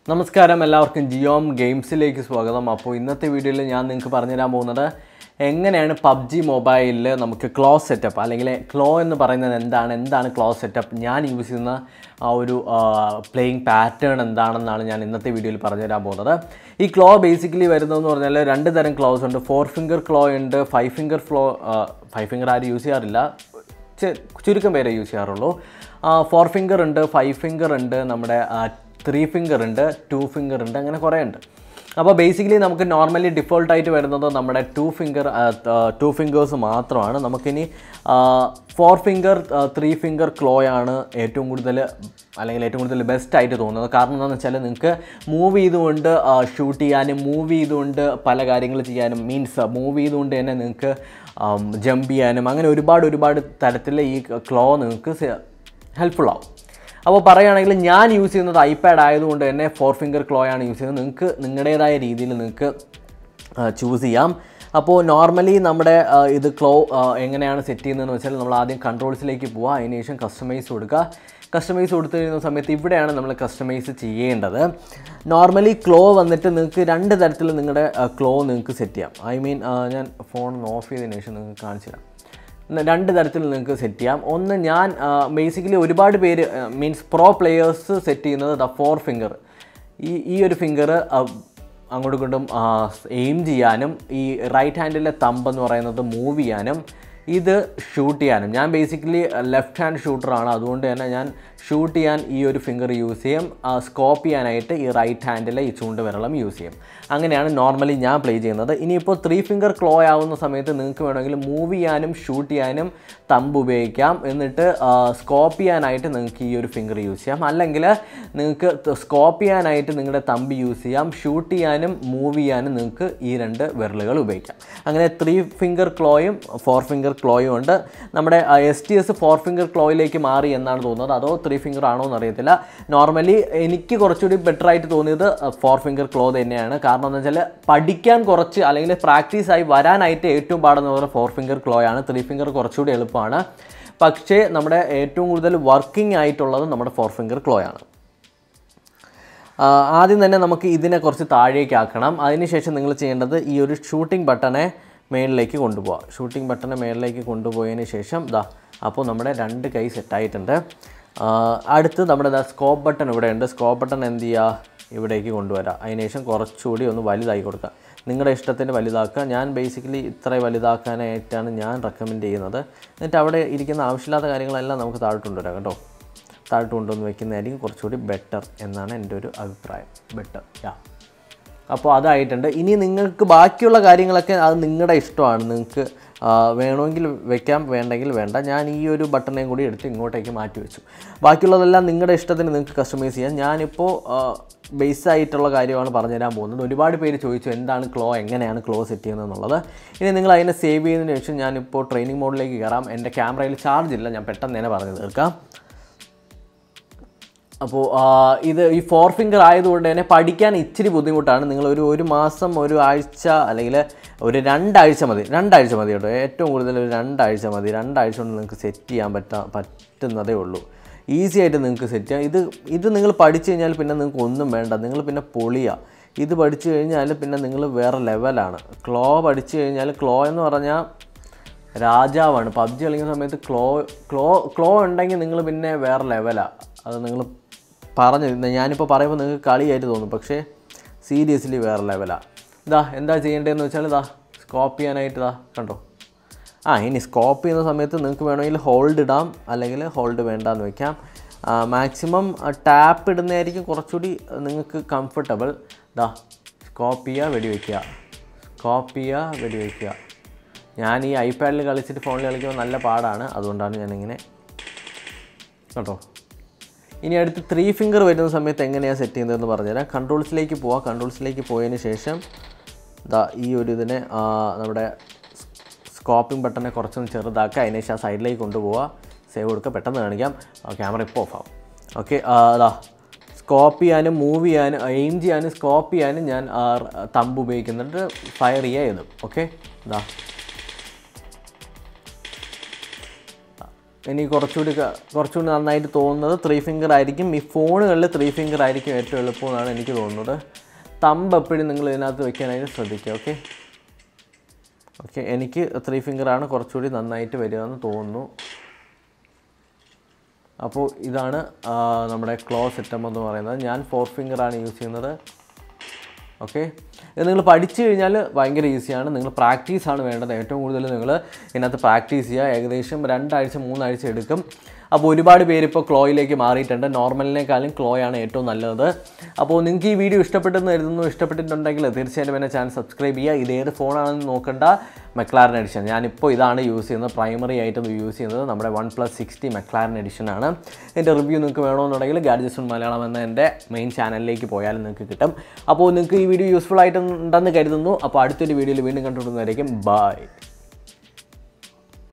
നമസ്കാരം എല്ലാവർക്കും ജിയോം ഗെയിംസിലേക്ക് സ്വാഗതം. അപ്പോൾ ഇന്നത്തെ വീഡിയോയിൽ ഞാൻ നിങ്ങൾക്ക് പറഞ്ഞു തരാൻ പോകുന്നത് എങ്ങനെയാണ് പബ്ജി മൊബൈലിൽ നമുക്ക് ക്ലോ സെറ്റപ്പ് അല്ലെങ്കിൽ ക്ലോ എന്ന് പറയുന്നത് എന്താണ് ക്ലോ സെറ്റപ്പ്, ഞാൻ യൂസ് ചെയ്യുന്ന ആ ഒരു പ്ലേയിങ് പാറ്റേൺ എന്താണെന്നാണ് ഞാൻ ഇന്നത്തെ വീഡിയോയിൽ പറഞ്ഞു തരാൻ പോകുന്നത്. ഈ ക്ലോ ബേസിക്കലി വരുന്നതെന്ന് പറഞ്ഞാൽ രണ്ട് തരം ക്ലോസ് ഉണ്ട്. 4 ഫിംഗർ ക്ലോ ഉണ്ട്, 5 ഫിംഗർ ക്ലോ. 5 ഫിംഗർ ആരും യൂസ് ചെയ്യാറില്ല, ചുരുക്കം പേരെ യൂസ് ചെയ്യാറുള്ളൂ. 4 ഫിംഗർ ഉണ്ട്, 5 ഫിംഗർ ഉണ്ട്, നമ്മുടെ 3 ഫിംഗർ ഉണ്ട്, 2 ഫിംഗർ ഉണ്ട്, അങ്ങനെ കുറേ ഉണ്ട്. അപ്പോൾ ബേസിക്കലി നമുക്ക് നോർമലി ഡിഫോൾട്ടായിട്ട് വരുന്നത് നമ്മുടെ 2 ഫിംഗേഴ്സ് മാത്രമാണ്. നമുക്കിനി 4 ഫിംഗർ 3 ഫിംഗർ ക്ലോയാണ് ഏറ്റവും കൂടുതൽ ബെസ്റ്റായിട്ട് തോന്നുന്നത്. കാരണം എന്താണെന്ന് വെച്ചാൽ നിങ്ങൾക്ക് മൂവ് ചെയ്തുകൊണ്ട് ഷൂട്ട് ചെയ്യാനും മൂവ് ചെയ്തുകൊണ്ട് പല കാര്യങ്ങൾ ചെയ്യാനും, മീൻസ് മൂവ് ചെയ്തുകൊണ്ട് തന്നെ നിങ്ങൾക്ക് ജമ്പ് ചെയ്യാനും, അങ്ങനെ ഒരുപാട് തരത്തിൽ ഈ ക്ലോ നിങ്ങൾക്ക് ഹെൽപ്ഫുൾ ആവും. അപ്പോൾ പറയുകയാണെങ്കിൽ ഞാൻ യൂസ് ചെയ്യുന്നത് ഐപാഡ് ആയതുകൊണ്ട് തന്നെ 4 ഫിംഗർ ക്ലോ ആണ് യൂസ് ചെയ്യുന്നത്. നിങ്ങൾക്ക് നിങ്ങളുടേതായ രീതിയിൽ നിങ്ങൾക്ക് ചൂസ് ചെയ്യാം. അപ്പോൾ നോർമലി നമ്മുടെ ഇത് ക്ലോ എങ്ങനെയാണ് സെറ്റ് ചെയ്യുന്നതെന്ന് വെച്ചാൽ നമ്മൾ ആദ്യം കൺട്രോൾസിലേക്ക് പോവുക, അതിന് ശേഷം കസ്റ്റമൈസ് കൊടുക്കുക. കസ്റ്റമൈസ് കൊടുത്തു കഴിയുന്ന സമയത്ത് ഇവിടെയാണ് നമ്മൾ കസ്റ്റമൈസ് ചെയ്യേണ്ടത്. നോർമലി ക്ലോ വന്നിട്ട് നിങ്ങൾക്ക് രണ്ട് തരത്തിൽ നിങ്ങളുടെ ക്ലോ നിങ്ങൾക്ക് സെറ്റ് ചെയ്യാം. ഞാൻ ഫോൺ ഓഫ് ചെയ്തതിന് ശേഷം നിങ്ങൾക്ക് കാണിച്ചു തരാം. രണ്ട് തരത്തിൽ നിങ്ങൾക്ക് സെറ്റ് ചെയ്യാം. ഒന്ന്, ഞാൻ ബേസിക്കലി ഒരുപാട് പേര് മീൻസ് പ്രോ പ്ലെയേഴ്സ് സെറ്റ് ചെയ്യുന്നത് 4 ഫിംഗർ, ഈ ഒരു ഫിംഗർ അങ്ങോട്ടും ഇങ്ങോട്ടും എയിം ചെയ്യാനും, ഈ റൈറ്റ് ഹാൻഡിലെ തമ്പ് എന്ന് പറയുന്നത് മൂവ് ചെയ്യാനും, ഇത് ഷൂട്ട് ചെയ്യാനും. ഞാൻ ബേസിക്കലി ലെഫ്റ്റ് ഹാൻഡ് ഷൂട്ടറാണ്, അതുകൊണ്ട് തന്നെ ഞാൻ ഷൂട്ട് ചെയ്യാൻ ഈ ഒരു ഫിംഗർ യൂസ് ചെയ്യും, സ്കോപ്പ് ചെയ്യാനായിട്ട് ഈ റൈറ്റ് ഹാൻഡിലെ ഈ ചൂണ്ടുവിരളം യൂസ് ചെയ്യും. അങ്ങനെയാണ് നോർമലി ഞാൻ പ്ലേ ചെയ്യുന്നത്. ഇനിയിപ്പോൾ 3 ഫിംഗർ ക്ലോ ആവുന്ന സമയത്ത് നിങ്ങൾക്ക് വേണമെങ്കിൽ മൂവ് ചെയ്യാനും ഷൂട്ട് ചെയ്യാനും തമ്പ് ഉപയോഗിക്കാം. എന്നിട്ട് സ്കോപ്പ് ചെയ്യാനായിട്ട് നിങ്ങൾക്ക് ഈ ഒരു ഫിംഗർ യൂസ് ചെയ്യാം. അല്ലെങ്കിൽ നിങ്ങൾക്ക് സ്കോപ്പ് ചെയ്യാനായിട്ട് നിങ്ങളുടെ തമ്പ് യൂസ് ചെയ്യാം, ഷൂട്ട് ചെയ്യാനും മൂവ് ചെയ്യാനും നിങ്ങൾക്ക് ഈ രണ്ട് വിരലുകൾ ഉപയോഗിക്കാം. അങ്ങനെ 3 ഫിംഗർ ക്ലോയും 4 ഫിംഗർ ക്ലോയും ഉണ്ട്. നമ്മുടെ STS 4 ഫിംഗർ ക്ലോയിലേക്ക് മാറി എന്നാണ് തോന്നുന്നത്, അതോ 3 ഫിംഗർ ആണോ എന്നറിയത്തില്ല. നോർമലി എനിക്ക് കുറച്ചുകൂടി ബെറ്റർ ആയിട്ട് തോന്നിയത് 4 ഫിംഗർ ക്ലോ തന്നെയാണ്. കാരണം എന്ന് വെച്ചാൽ പഠിക്കാൻ കുറച്ച് അല്ലെങ്കിൽ പ്രാക്ടീസായി വരാനായിട്ട് ഏറ്റവും പാടെന്ന് പറഞ്ഞാൽ 4 ഫിംഗർ ക്ലോ ആണ്. 3 ഫിംഗർ കുറച്ചുകൂടി എളുപ്പമാണ്. പക്ഷേ നമ്മുടെ ഏറ്റവും കൂടുതൽ വർക്കിംഗ് ആയിട്ടുള്ളത് നമ്മുടെ 4 ഫിംഗർ ക്ലോ ആണ്. ആദ്യം തന്നെ നമുക്ക് ഇതിനെ കുറച്ച് താഴേക്ക് ആക്കണം. അതിനുശേഷം നിങ്ങൾ ചെയ്യേണ്ടത് ഈ ഒരു ഷൂട്ടിംഗ് ബട്ടണെ മേളിലേക്ക് കൊണ്ടുപോകുക. ഷൂട്ടിംഗ് ബട്ടണെ മേളിലേക്ക് കൊണ്ടുപോയതിന് ശേഷം അപ്പോൾ നമ്മുടെ രണ്ട് കൈ സെറ്റായിട്ടുണ്ട്. അടുത്ത് നമ്മുടെ സ്കോപ്പ് ബട്ടൺ ഇവിടെ ഉണ്ട്. സ്കോപ്പ് ബട്ടൺ എന്ത് ചെയ്യുക, ഇവിടേക്ക് കൊണ്ടുവരാം. അതിനുശേഷം കുറച്ചുകൂടി ഒന്ന് വലുതായി കൊടുക്കുക, നിങ്ങളുടെ ഇഷ്ടത്തിന് വലുതാക്കുക. ഞാൻ ബേസിക്കലി ഇത്ര വലുതാക്കാനായിട്ടാണ് ഞാൻ റെക്കമെൻഡ് ചെയ്യുന്നത്. എന്നിട്ട് അവിടെ ഇരിക്കുന്ന ആവശ്യമില്ലാത്ത കാര്യങ്ങളെല്ലാം നമുക്ക് താഴോട്ട് കൊണ്ടുവരാം കേട്ടോ. താഴോട്ട് കൊണ്ടുവന്ന് വയ്ക്കുന്നതായിരിക്കും കുറച്ചുകൂടി ബെറ്റർ എന്നാണ് എൻ്റെ ഒരു അഭിപ്രായം. ബെറ്റർ അപ്പോൾ അതായിട്ടുണ്ട്. ഇനി നിങ്ങൾക്ക് ബാക്കിയുള്ള കാര്യങ്ങളൊക്കെ അത് നിങ്ങളുടെ ഇഷ്ടമാണ്. നിങ്ങൾക്ക് വേണമെങ്കിൽ വെക്കാം, വേണ്ടെങ്കിൽ വേണ്ട. ഞാൻ ഈ ഒരു ബട്ടണേയും കൂടി എടുത്ത് ഇങ്ങോട്ടേക്ക് മാറ്റി വെച്ചു. ബാക്കിയുള്ളതെല്ലാം നിങ്ങളുടെ ഇഷ്ടത്തിന് നിങ്ങൾക്ക് കസ്റ്റമൈസ് ചെയ്യാം. ഞാനിപ്പോൾ ബേസായിട്ടുള്ള കാര്യമാണ് പറഞ്ഞുതരാൻ പോകുന്നത്. ഒരുപാട് പേര് ചോദിച്ചു എന്താണ് ക്ലോ, എങ്ങനെയാണ് ക്ലോ സെറ്റ് ചെയ്യുന്നത് എന്നുള്ളത്. ഇനി നിങ്ങൾ അതിനെ സേവ് ചെയ്തതിന് ശേഷം ഞാനിപ്പോൾ ട്രെയിനിങ് മോഡിലേക്ക് കയറാം. എൻ്റെ ക്യാമറയിൽ ചാർജ് ഇല്ല, ഞാൻ പെട്ടെന്ന് തന്നെ പറഞ്ഞു തീർക്കാം. അപ്പോൾ ഇത് ഈ 4 ഫിംഗർ ആയതുകൊണ്ട് തന്നെ പഠിക്കാൻ ഇച്ചിരി ബുദ്ധിമുട്ടാണ്. നിങ്ങൾ ഒരു മാസം, ഒരു ആഴ്ച, അല്ലെങ്കിൽ ഒരു 2 ആഴ്ച മതി. 2 ആഴ്ച മതി കേട്ടോ, ഏറ്റവും കൂടുതൽ ഒരു 2 ആഴ്ച മതി. 2 ആഴ്ച കൊണ്ട് നിങ്ങൾക്ക് സെറ്റ് ചെയ്യാൻ പറ്റുന്നതേ ഉള്ളൂ. ഈസി ആയിട്ട് നിങ്ങൾക്ക് സെറ്റ് ചെയ്യാം. ഇത് നിങ്ങൾ പഠിച്ചു കഴിഞ്ഞാൽ പിന്നെ നിങ്ങൾക്ക് ഒന്നും വേണ്ട, നിങ്ങൾ പിന്നെ പൊളിയാണ്. ഇത് പഠിച്ചു കഴിഞ്ഞാൽ പിന്നെ നിങ്ങൾ വേറെ ലെവലാണ്. ക്ലോ പഠിച്ചു കഴിഞ്ഞാൽ, ക്ലോ എന്ന് പറഞ്ഞാൽ രാജാവാണ്. പബ്ജി കളിക്കുന്ന സമയത്ത് ക്ലോ ഉണ്ടെങ്കിൽ നിങ്ങൾ പിന്നെ വേറെ ലെവലാണ്. അത് നിങ്ങൾ ഞാനിപ്പോൾ പറയുമ്പോൾ നിങ്ങൾക്ക് കളിയായിട്ട് തോന്നും, പക്ഷേ സീരിയസ്ലി വേറെ ലെവലാണ്. എന്താ ചെയ്യേണ്ടതെന്ന് വെച്ചാൽ സ്കോപ്പ് ചെയ്യാനായിട്ട് കണ്ടോ. ഇനി സ്കോപ്പ് ചെയ്യുന്ന സമയത്ത് നിങ്ങൾക്ക് വേണമെങ്കിൽ ഹോൾഡ് ഇടാം, അല്ലെങ്കിൽ ഹോൾഡ് വേണ്ടാന്ന് വയ്ക്കാം. മാക്സിമം ടാപ്പ് ഇടുന്നതായിരിക്കും കുറച്ചുകൂടി നിങ്ങൾക്ക് കംഫർട്ടബിൾ. സ്കോപ്പ് ചെയ്യുക, വെടിവെക്കുക, സ്കോപ്പ് ചെയ്യുക, വെടിവെക്കുക. ഞാൻ ഈ ഐപാഡിൽ കളിച്ചിട്ട് ഫോണിൽ കളിക്കുമ്പോൾ നല്ല പാടാണ്, അതുകൊണ്ടാണ് ഞാനിങ്ങനെ കേട്ടോ. ഇനി അടുത്ത് 3 ഫിംഗർ വരുന്ന സമയത്ത് എങ്ങനെയാണ് സെറ്റ് ചെയ്യുന്നതെന്ന് പറഞ്ഞുതരാം. കൺട്രോൾസിലേക്ക് പോവാം. കൺട്രോൾസിലേക്ക് പോയതിന് ശേഷം ഈ ഒരു ഇതിനെ നമ്മുടെ സ്കോപ്പിംഗ് ബട്ടനെ കുറച്ചൊന്ന് ചെറുതാക്കുക. അതിന് ശേഷം സൈഡിലേക്ക് കൊണ്ടുപോവുക, സേവ് കൊടുക്കുക. പെട്ടെന്ന് കാണിക്കാം, ക്യാമറ ഇപ്പോൾ ഓഫ് ആവും. ഓക്കെ, സ്കോപ്പ് ചെയ്യാനും മൂവ് ചെയ്യാനും എയിം ചെയ്യാനും സ്കോപ്പ് ചെയ്യാനും ഞാൻ തമ്പ് ഉപയോഗിക്കുന്നുണ്ട്. ഫയർ ചെയ്യുക. ഓക്കെ, എനിക്ക് കുറച്ചുകൂടി നന്നായിട്ട് തോന്നുന്നത് 3 ഫിംഗർ ആയിരിക്കും. ഈ ഫോണുകളിൽ 3 ഫിംഗർ ആയിരിക്കും ഏറ്റവും എളുപ്പമെന്നാണ് എനിക്ക് തോന്നുന്നത്. തമ്പ് എപ്പോഴും നിങ്ങൾ ഇതിനകത്ത് വെക്കാനായിട്ട് ശ്രദ്ധിക്കുക. ഓക്കെ, എനിക്ക് 3 ഫിംഗറാണ് കുറച്ചുകൂടി നന്നായിട്ട് വരികയെന്ന് തോന്നുന്നു. അപ്പോൾ ഇതാണ് നമ്മുടെ ക്ലോ സെറ്റപ്പ് എന്ന് പറയുന്നത്. ഞാൻ 4 ഫിംഗറാണ് യൂസ് ചെയ്യുന്നത്. ഓക്കെ, ഇത് നിങ്ങൾ പഠിച്ചു കഴിഞ്ഞാൽ ഭയങ്കര ഈസിയാണ്. നിങ്ങൾ പ്രാക്ടീസാണ് വേണ്ടത്. ഏറ്റവും കൂടുതൽ നിങ്ങൾ ഇതിനകത്ത് പ്രാക്ടീസ് ചെയ്യുക. ഏകദേശം 2 ആഴ്ച 3 ആഴ്ച എടുക്കും. അപ്പോൾ ഒരുപാട് പേര് ഇപ്പോൾ ക്ലോയിലേക്ക് മാറിയിട്ടുണ്ട്. നോർമലിനേക്കാളും ക്ലോയാണ് ഏറ്റവും നല്ലത്. അപ്പോൾ നിങ്ങൾക്ക് ഈ വീഡിയോ ഇഷ്ടപ്പെട്ടെന്ന് കരുതുന്നു. ഇഷ്ടപ്പെട്ടിട്ടുണ്ടെങ്കിൽ തീർച്ചയായിട്ടും എൻ്റെ ചാനൽ സബ്സ്ക്രൈബ് ചെയ്യുക. ഇത് ഏത് ഫോണാണെന്ന് നോക്കേണ്ട, മെക്ലാരൻ എഡിഷൻ. ഞാനിപ്പോൾ ഇതാണ് യൂസ് ചെയ്യുന്നത്, പ്രൈമറി ആയിട്ട് യൂസ് ചെയ്യുന്നത് നമ്മുടെ OnePlus 60 മെക്ലാരൻ എഡിഷനാണ്. ഇതിൻ്റെ റിവ്യൂ നിങ്ങൾക്ക് വേണമെന്നുണ്ടെങ്കിൽ ഗാഡ്ജറ്റ്സ് ഓൺ മലയാളം എന്ന എൻ്റെ മെയിൻ ചാനലിലേക്ക് പോയാലും നിങ്ങൾക്ക് കിട്ടും. അപ്പോൾ നിങ്ങൾക്ക് ഈ വീഡിയോ യൂസ്ഫുൾ ആയിട്ടുണ്ടെന്ന് കരുതുന്നു. അപ്പോൾ അടുത്തൊരു വീഡിയോയിൽ വീണ്ടും കണ്ടുപിടുന്നതായിരിക്കും. ബൈ.